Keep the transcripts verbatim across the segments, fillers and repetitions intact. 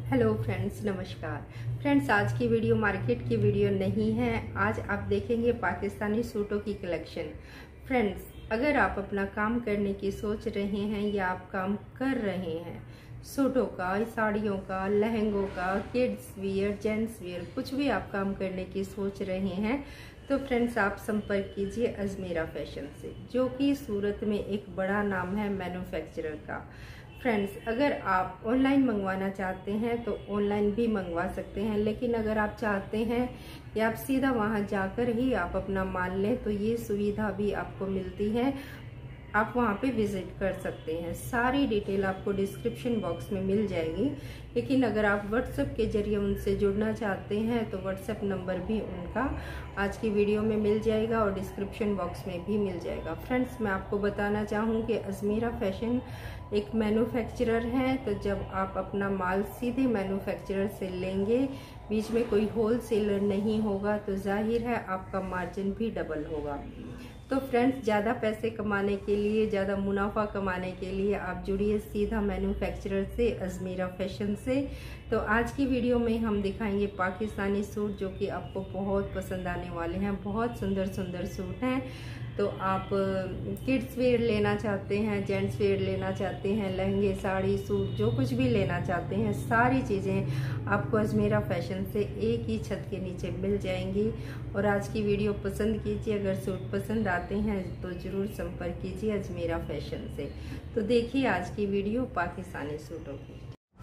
Hello friends, नमस्कार friends. आज की वीडियो मार्केट की वीडियो नहीं है। आज आप देखेंगे पाकिस्तानी सूटों की कलेक्शन। फ्रेंड्स, अगर आप अपना काम करने की सोच रहे हैं या आप काम कर रहे हैं, सूटों का, साड़ियों का, लहंगों का, किड्स वियर, जेंट्स वियर, कुछ भी आप काम करने की सोच रहे हैं तो फ्रेंड्स आप संपर्क कीजिए अजमेरा फैशन से, जो कि सूरत में एक बड़ा नाम है मैन्युफैक्चरर का। फ्रेंड्स, अगर आप ऑनलाइन मंगवाना चाहते हैं तो ऑनलाइन भी मंगवा सकते हैं, लेकिन अगर आप चाहते हैं कि आप सीधा वहां जाकर ही आप अपना माल लें तो ये सुविधा भी आपको मिलती है। आप वहां पे विजिट कर सकते हैं। सारी डिटेल आपको डिस्क्रिप्शन बॉक्स में मिल जाएगी, लेकिन अगर आप व्हाट्सएप के जरिए उनसे जुड़ना चाहते हैं तो व्हाट्सएप नंबर भी उनका आज की वीडियो में मिल जाएगा और डिस्क्रिप्शन बॉक्स में भी मिल जाएगा। फ्रेंड्स, मैं आपको बताना चाहूँ कि अजमेरा फैशन एक मैन्युफैक्चरर है, तो जब आप अपना माल सीधे मैन्युफैक्चरर से लेंगे, बीच में कोई होलसेलर नहीं होगा, तो जाहिर है आपका मार्जिन भी डबल होगा। तो फ्रेंड्स, ज़्यादा पैसे कमाने के लिए, ज़्यादा मुनाफा कमाने के लिए आप जुड़िए सीधा मैन्युफैक्चरर से, अजमेरा फैशन से। तो आज की वीडियो में हम दिखाएंगे पाकिस्तानी सूट, जो कि आपको बहुत पसंद आने वाले हैं। बहुत सुंदर सुंदर सूट हैं। तो आप किड्स वेयर लेना चाहते हैं, जेंट्स वेयर लेना चाहते हैं, लहंगे, साड़ी, सूट, जो कुछ भी लेना चाहते हैं, सारी चीज़ें आपको अजमेरा फैशन से एक ही छत के नीचे मिल जाएंगी। और आज की वीडियो पसंद कीजिए। अगर सूट पसंद आते हैं तो ज़रूर संपर्क कीजिए अजमेरा फैशन से। तो देखिए आज की वीडियो पाकिस्तानी सूटों की।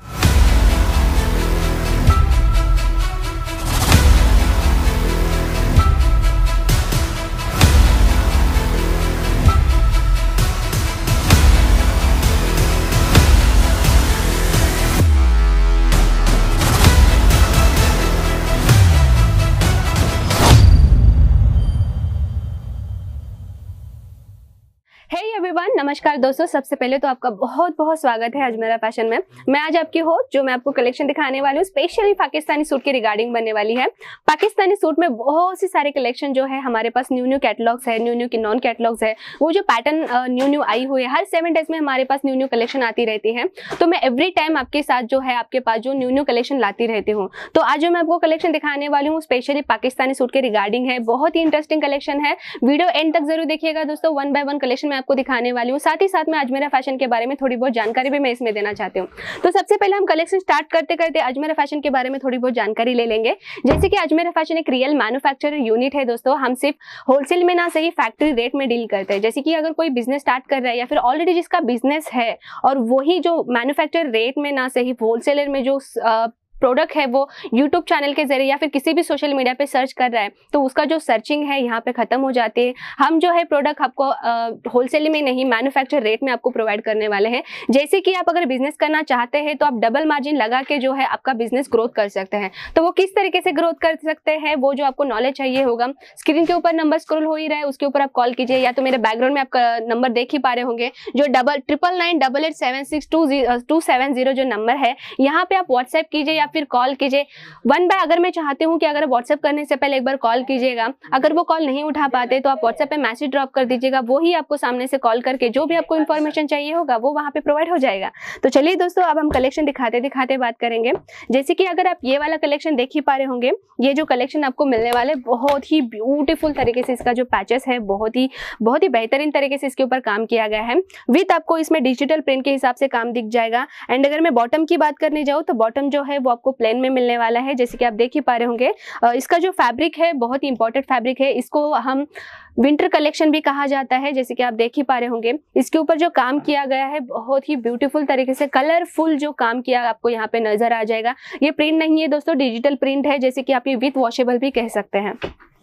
एवरीवन, नमस्कार दोस्तों। सबसे पहले तो आपका बहुत बहुत स्वागत है अजमेरा फैशन में। मैं आज आपकी होस्ट, जो मैं आपको कलेक्शन दिखाने वाली हूँ, स्पेशली पाकिस्तानी सूट के रिगार्डिंग बनने वाली है। पाकिस्तानी सूट में बहुत सी सारे कलेक्शन जो है हमारे पास न्यू न्यू कैटलॉग्स है, न्यू न्यू की नॉन कैटलॉग्स है, वो जो पैटर्न न्यू न्यू आई हुई है। हर सेवन डेज में हमारे पास न्यू न्यू कलेक्शन आती रहती है, तो मैं एवरी टाइम आपके साथ जो है आपके पास जो न्यू न्यू कलेक्शन लाती रहती हूँ। तो आज जो मैं आपको कलेक्शन दिखाने वाली हूँ स्पेशली पाकिस्तानी सूट के रिगार्डिंग है। बहुत ही इंटरेस्टिंग कलेक्शन है। वीडियो एंड तक जरूर देखिएगा दोस्तों। वन बाय वन कलेक्शन मैं आपको दिखाने वाली हूँ। साथ ही साथ में अजमेरा फैशन के बारे में थोड़ी बहुत जानकारी भी मैं इसमें देना चाहती हूँ। तो सबसे पहले हम कलेक्शन स्टार्ट करते करते अजमेरा फैशन के बारे में थोड़ी बहुत जानकारी ले लेंगे। जैसे कि अजमेरा फैशन एक रियल मैन्युफैक्चरर यूनिट है दोस्तों। हम सिर्फ होलसेल में ना सही फैक्ट्री रेट में डील करते हैं। जैसे कि अगर कोई बिजनेस स्टार्ट कर रहा है या फिर ऑलरेडी जिसका बिजनेस है और वही जो मैन्युफैक्चर रेट में ना सही होलसेलर में जो आ, प्रोडक्ट है वो यूट्यूब चैनल के जरिए या फिर किसी भी सोशल मीडिया पे सर्च कर रहा है, तो उसका जो सर्चिंग है यहाँ पे खत्म हो जाती है। हम जो है प्रोडक्ट आपको होलसेल में नहीं, मैन्युफैक्चर रेट में आपको प्रोवाइड करने वाले हैं। जैसे कि आप अगर बिजनेस करना चाहते हैं तो आप डबल मार्जिन लगा के जो है आपका बिजनेस ग्रोथ कर सकते हैं। तो वो किस तरीके से ग्रोथ कर सकते हैं, वो जो आपको नॉलेज चाहिए होगा, स्क्रीन के ऊपर नंबर स्क्रॉल हो ही रहा है, उसके ऊपर आप कॉल कीजिए, या तो मेरे बैकग्राउंड में आपका नंबर देख ही पा रहे होंगे, जो double triple nine double eight seven six two two seven zero जो नंबर है, यहाँ पे आप व्हाट्सएप कीजिए या फिर कॉल कीजिए। वन बाय अगर मैं चाहती हूँ कि अगर व्हाट्सएप करने से पहले एक बार कॉल कीजिएगा। अगर वो कॉल नहीं उठा पाते तो आप व्हाट्सएप पे मैसेज ड्रॉप कर दीजिएगा, वो ही आपको सामने से कॉल करके जो भी आपको इन्फॉर्मेशन चाहिए होगा वो वहाँ पे प्रोवाइड हो जाएगा। तो चलिए दोस्तों, अब हम कलेक्शन दिखाते दिखाते बात करेंगे। जैसे कि अगर आप ये वाला कलेक्शन देख ही पा रहे होंगे, ये जो कलेक्शन आपको मिलने वाले बहुत ही ब्यूटीफुल तरीके से इसका जो पैचेस है बहुत ही बहुत ही बेहतरीन तरीके से इसके ऊपर काम किया गया है। विथ आपको इसमें डिजिटल प्रिंट के हिसाब से काम दिख जाएगा। एंड अगर मैं बॉटम की बात करने जाऊँ तो बॉटम जो है वो आपको प्लेन में मिलने वाला है। जैसे कि आप देख ही पा रहे होंगे, इसका जो फैब्रिक है बहुत ही इंपॉर्टेंट फैब्रिक है। इसको हम विंटर कलेक्शन भी कहा जाता है। जैसे कि आप देख ही पा रहे होंगे, इसके ऊपर जो काम किया गया है बहुत ही ब्यूटीफुल तरीके से कलरफुल जो काम किया आपको यहाँ पे नजर आ जाएगा। ये प्रिंट नहीं है दोस्तों, डिजिटल प्रिंट है। जैसे कि आप ये विथ वॉशेबल भी कह सकते हैं।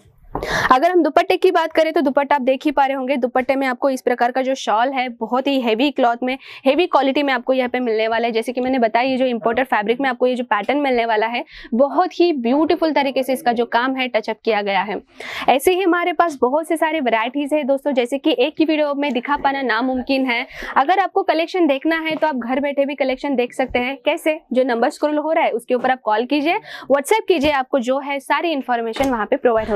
अगर हम दुपट्टे की बात करें तो दुपट्टा आप देख ही पा रहे होंगे। दुपट्टे में आपको इस प्रकार का जो शॉल है बहुत ही हेवी क्लॉथ में, हेवी क्वालिटी में आपको यहाँ पे मिलने वाला है। जैसे कि मैंने बताया, ये जो इंपोर्टेड फैब्रिक में आपको ये जो पैटर्न मिलने वाला है बहुत ही ब्यूटीफुल तरीके से इसका जो काम है टचअप किया गया है। ऐसे ही हमारे पास बहुत से सारे वैरायटीज है दोस्तों, जैसे कि एक ही वीडियो में दिखा पाना नामुमकिन है। अगर आपको कलेक्शन देखना है तो आप घर बैठे भी कलेक्शन देख सकते हैं। कैसे? जो नंबर स्क्रॉल हो रहा है उसके ऊपर आप कॉल कीजिए, व्हाट्सएप कीजिए, आपको जो है सारी इन्फॉर्मेशन वहाँ पे प्रोवाइड हो जाएगी। तो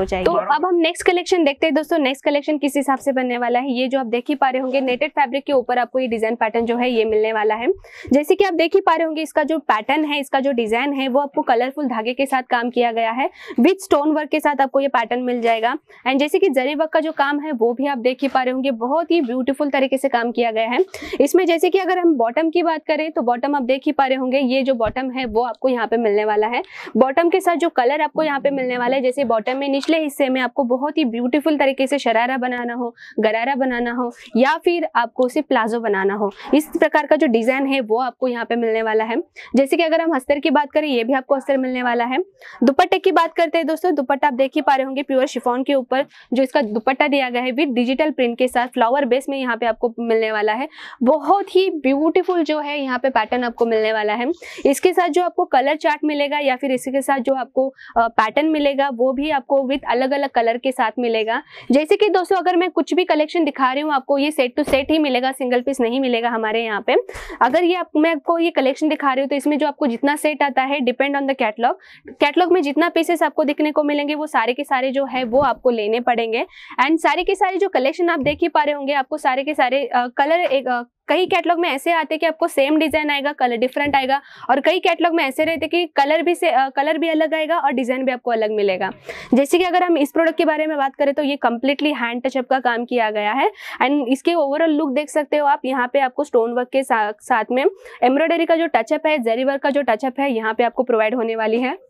अब हम नेक्स्ट कलेक्शन देखते हैं दोस्तों। नेक्स्ट कलेक्शन किस हिसाब से बनने वाला है, ये जो आप देख ही पा रहे होंगे नेटेड फैब्रिक के ऊपर आपको ये डिजाइन पैटर्न जो है ये मिलने वाला है। जैसे कि आप देख ही पा रहे होंगे इसका जो पैटर्न है, इसका जो डिजाइन है वो आपको कलरफुल धागे के साथ काम किया गया है, विथ स्टोन वर्क के साथ आपको ये पैटर्न मिल जाएगा। एंड जैसे कि जरी वर्क का जो काम है वो भी आप देख ही पा रहे होंगे, बहुत ही ब्यूटीफुल तरीके से काम किया गया है इसमें। जैसे कि अगर हम बॉटम की बात करें तो बॉटम आप देख ही पा रहे होंगे, ये जो बॉटम है वो आपको यहाँ पे मिलने वाला है। बॉटम के साथ जो कलर आपको यहाँ पे मिलने वाला है, जैसे बॉटम में निचले हिस्से में आपको बहुत ही ब्यूटीफुल तरीके से शरारा बनाना हो, गरारा बनाना हो, या फिर आपको सिर्फ प्लाजो बनाना हो, इस प्रकार का जो डिजाइन है वो आपको यहाँ पे मिलने वाला है। जैसे कि अगर हम अस्तर की बात करें, ये भी आपको अस्तर मिलने वाला है। दुपट्टे की बात करते हैं दोस्तों, दुपट्टा आप देख ही पा रहे होंगे प्योर शिफॉन के ऊपर जो इसका दुपट्टा दिया गया है विद डिजिटल प्रिंट के साथ फ्लावर बेस में यहाँ पे आपको मिलने वाला है। बहुत ही ब्यूटीफुल जो है यहाँ पे पैटर्न आपको मिलने वाला है। इसके साथ जो आपको कलर चार्ट मिलेगा या फिर इसके साथ जो आपको पैटर्न मिलेगा वो भी आपको विद अलग अलग कलर के साथ मिलेगा। जैसे कि दोस्तों अगर मैं कुछ भी कलेक्शन दिखा रही हूँ आपको ये सेट टू सेट ही मिलेगा, सिंगल पीस नहीं मिलेगा हमारे यहाँ पे। अगर ये आप, मैं आपको ये कलेक्शन दिखा रही हूँ तो इसमें जो आपको जितना सेट आता है depend on the catalogue, catalogue में जितना पीसेस आपको दिखने को मिलेंगे वो सारे के सारे जो है वो आपको लेने पड़ेंगे। एंड सारे के सारे जो कलेक्शन आप देख ही पा रहे होंगे, आपको सारे के सारे आ, कलर एक आ, कई कैटलॉग में ऐसे आते हैं कि आपको सेम डिजाइन आएगा, कलर डिफरेंट आएगा, और कई कैटलॉग में ऐसे रहते कि कलर भी से कलर भी अलग आएगा और डिजाइन भी आपको अलग मिलेगा। जैसे कि अगर हम इस प्रोडक्ट के बारे में बात करें तो ये कम्प्लीटली हैंड टचअप का काम किया गया है। एंड इसके ओवरऑल लुक देख सकते हो आप, यहाँ पे आपको स्टोन वर्क के सा, साथ में एम्ब्रॉयडरी का जो टचअप है, जरी वर्क का जो टचअप है यहाँ पे आपको प्रोवाइड होने वाली है।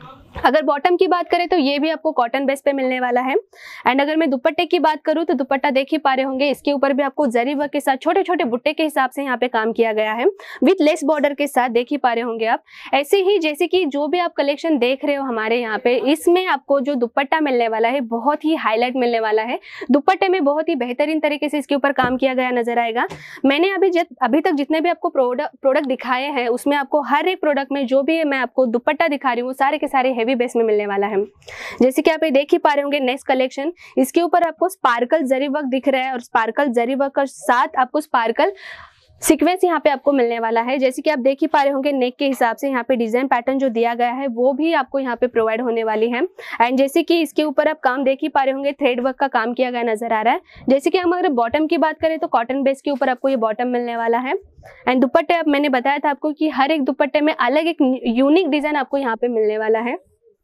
अगर बॉटम की बात करें तो ये भी आपको कॉटन बेस पे मिलने वाला है। एंड अगर मैं दुपट्टे की बात करूं तो दुपट्टा देख ही पा रहे होंगे, इसके ऊपर भी आपको जरी वर्क के साथ छोटे छोटे बुट्टे के हिसाब से यहाँ पे काम किया गया है विथ लेस बॉर्डर के साथ, देख ही पा रहे होंगे आप। ऐसे ही जैसे कि जो भी आप कलेक्शन देख रहे हो हमारे यहाँ पे, इसमें आपको जो दुपट्टा मिलने वाला है बहुत ही हाईलाइट मिलने वाला है। दुपट्टे में बहुत ही बेहतरीन तरीके से इसके ऊपर काम किया गया नजर आएगा। मैंने अभी जित अभी तक जितने भी आपको प्रोडक्ट प्रोडक्ट दिखाए हैं उसमें आपको हर एक प्रोडक्ट में जो भी मैं आपको दुपट्टा दिखा रही हूँ वो सारे के सारे हेवी बेस में मिलने वाला है। जैसे कि आप ये देख ही पा रहे होंगे नेक्स्ट कलेक्शन, इसके ऊपर आपको स्पार्कल जरी वर्क दिख रहा है और स्पार्कल जरी वर्क के साथ आपको स्पार्कल सीक्वेंस यहाँ पे आपको मिलने वाला है। जैसे कि आप देख ही पा रहे होंगे नेक के हिसाब से यहाँ पे डिजाइन पैटर्न जो दिया गया है वो भी आपको यहाँ पे प्रोवाइड होने वाली है। एंड जैसे कि इसके ऊपर आप काम देख ही पा रहे होंगे, थ्रेड वर्क का काम किया गया नजर आ रहा है। जैसे कि हम अगर बॉटम की बात करें तो कॉटन बेस के ऊपर आपको ये बॉटम मिलने वाला है। एंड दुपट्टे अब मैंने बताया था आपको कि हर एक दुपट्टे में अलग एक यूनिक डिजाइन आपको यहाँ पे मिलने वाला है।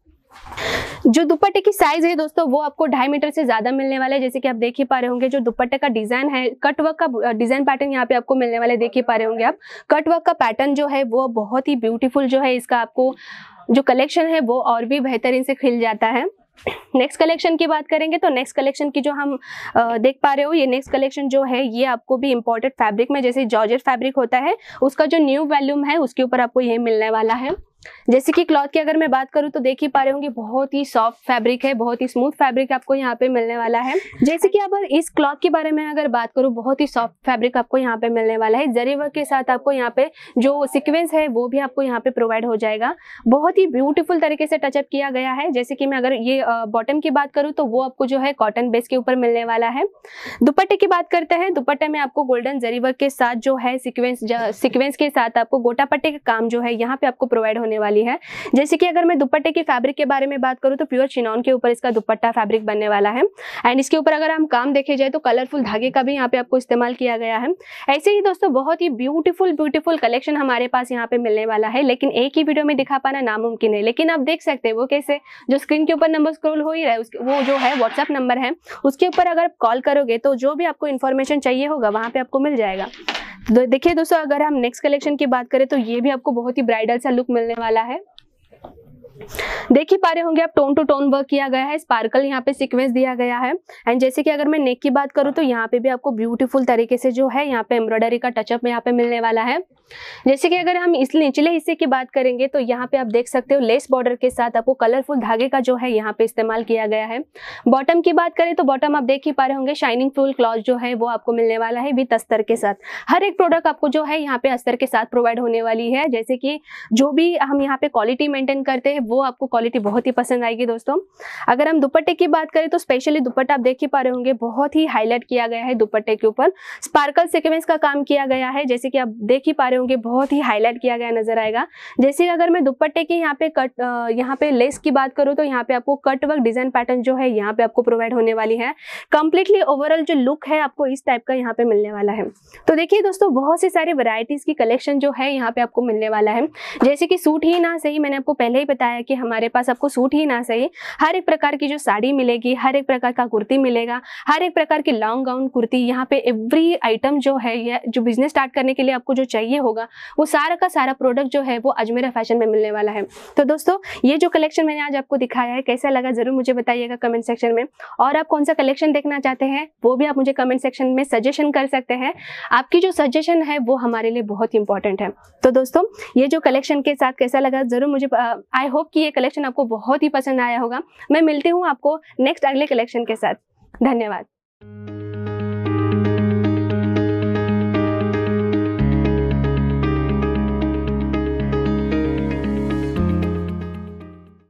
जो दुपट्टे की साइज है दोस्तों वो आपको ढाई मीटर से ज्यादा मिलने वाला है। जैसे कि आप देख ही पा रहे होंगे जो दुपट्टे का डिजाइन है, कट वर्क का डिजाइन पैटर्न यहाँ पे आपको मिलने वाला है, देख ही पा रहे होंगे आप। कट वर्क का पैटर्न जो है वो बहुत ही ब्यूटीफुल जो है, इसका आपको जो कलेक्शन है वो और भी बेहतरीन से खिल जाता है। नेक्स्ट कलेक्शन की बात करेंगे तो नेक्स्ट कलेक्शन की जो हम आ, देख पा रहे हो, ये नेक्स्ट कलेक्शन जो है ये आपको भी इंपोर्टेड फैब्रिक में, जैसे जॉर्जेट फैब्रिक होता है उसका जो न्यू वॉल्यूम है उसके ऊपर आपको ये मिलने वाला है। जैसे कि क्लॉथ की अगर मैं बात करूं तो देख ही पा रहे होंगे बहुत ही सॉफ्ट फैब्रिक है, बहुत ही स्मूथ फैब्रिक आपको यहाँ पे मिलने वाला है। जैसे कि अगर इस क्लॉथ के बारे में अगर बात करूं, बहुत ही सॉफ्ट फैब्रिक आपको यहाँ पे मिलने वाला है। जरी वर्क के साथ आपको यहाँ पे जो सीक्वेंस है वो भी आपको यहाँ पे प्रोवाइड हो जाएगा। बहुत ही ब्यूटीफुल तरीके से टचअप किया गया है। जैसे कि मैं अगर ये बॉटम की बात करूँ तो वो आपको जो है कॉटन बेस के ऊपर मिलने वाला है। दुपट्टे की बात करते हैं, दुपट्टे में आपको गोल्डन जरी वर्क के साथ जो है सिक्वेंस सिक्वेंस के साथ आपको गोटा पट्टे का काम जो है यहाँ पे आपको प्रोवाइड होने वाली है। जैसे कि अगर मैं दुपट्टे की फैब्रिक के बारे में बात करूं तो प्योर चिनॉन के ऊपर इसका दुपट्टा फैब्रिक बनने वाला है। एंड इसके ऊपर अगर हम काम देखे जाए तो कलरफुल धागे का भी यहाँ पे आपको इस्तेमाल किया गया है। ऐसे ही दोस्तों बहुत ही ब्यूटीफुल ब्यूटीफुल कलेक्शन हमारे पास यहाँ पे मिलने वाला है, लेकिन एक ही वीडियो में दिखा पाना नामुमकिन है। लेकिन आप देख सकते हैं वो कैसे, जो स्क्रीन के ऊपर नंबर स्क्रॉल हो ही रहा है वो जो है व्हाट्सएप नंबर है, उसके ऊपर अगर कॉल करोगे तो जो भी आपको इन्फॉर्मेशन चाहिए होगा वहाँ पे आपको मिल जाएगा। तो देखिए दोस्तों, अगर हम नेक्स्ट कलेक्शन की बात करें तो ये भी आपको बहुत ही ब्राइडल सा लुक मिलने वाला है। देख ही पा रहे होंगे आप, टोन टू टोन वर्क किया गया है, स्पार्कल यहाँ पे सीक्वेंस दिया गया है। एंड जैसे कि अगर मैं नेक की बात करूँ तो यहाँ पे भी आपको ब्यूटीफुल तरीके से जो है यहाँ पे एम्ब्रॉयडरी का टचअप यहाँ पे मिलने वाला है। जैसे कि अगर हम इस निचले हिस्से की बात करेंगे तो यहाँ पे आप देख सकते हो लेस बॉर्डर के साथ आपको कलरफुल धागे का जो है यहाँ पे इस्तेमाल किया गया है। बॉटम की बात करें तो बॉटम आप देख ही पा रहे होंगे, शाइनिंग फुल क्लॉथ जो है वो आपको मिलने वाला है विद अस्तर के साथ। हर एक प्रोडक्ट आपको जो है यहाँ पे अस्तर के साथ प्रोवाइड होने वाली है। जैसे कि जो भी हम यहाँ पे क्वालिटी मेंटेन करते हैं वो आपको क्वालिटी बहुत ही पसंद आएगी दोस्तों। अगर हम दुपट्टे की बात करें तो स्पेशली दुपट्टा आप देख ही पा रहे होंगे, बहुत ही हाईलाइट किया गया है दुपट्टे के ऊपर, स्पार्कल सीक्वेंस का काम किया गया है, जैसे कि आप देख ही पा रहे होंगे, बहुत ही हाईलाइट किया गया नजर आएगा। जैसे अगर मैं दुपट्टे के यहाँ पे कट यहाँ पे लेस की बात करूँ तो यहाँ पे आपको कट वर्क डिजाइन पैटर्न जो है यहाँ पे आपको प्रोवाइड होने वाली है। कंप्लीटली ओवरऑल जो लुक है आपको इस टाइप का यहाँ पे मिलने वाला है। तो देखिए दोस्तों, बहुत सी सारी वैरायटीज की कलेक्शन जो है यहाँ पे आपको मिलने वाला है। जैसे कि सूट ही ना सही, मैंने आपको पहले ही बताया कि हमारे पास आपको सूट ही ना सही हर एक प्रकार की जो साड़ी मिलेगी, हर एक प्रकार का कुर्ती मिलेगा, हर एक प्रकार की लॉन्ग गाउन कुर्ती, यहाँ पे एवरी आइटम जो है ये जो बिजनेस स्टार्ट करने के लिए आपको जो चाहिए होगा वो सारा का सारा प्रोडक्ट जो है वो अजमेरा फैशन में मिलने वाला है। तो दोस्तों, ये जो कलेक्शन मैंने आज आपको दिखाया है कैसा लगा जरूर मुझे बताइएगा कमेंट सेक्शन में, और आप कौन सा कलेक्शन देखना चाहते हैं वो भी आप मुझे कमेंट सेक्शन में सजेशन कर सकते हैं। आपकी जो सजेशन है वो हमारे लिए बहुत इंपॉर्टेंट है। तो दोस्तों, ये जो कलेक्शन के साथ कैसा लगा जरूर मुझे, आई होप कि ये कलेक्शन आपको बहुत ही पसंद आया होगा। मैं मिलती हूँ आपको नेक्स्ट अगले कलेक्शन के साथ। धन्यवाद।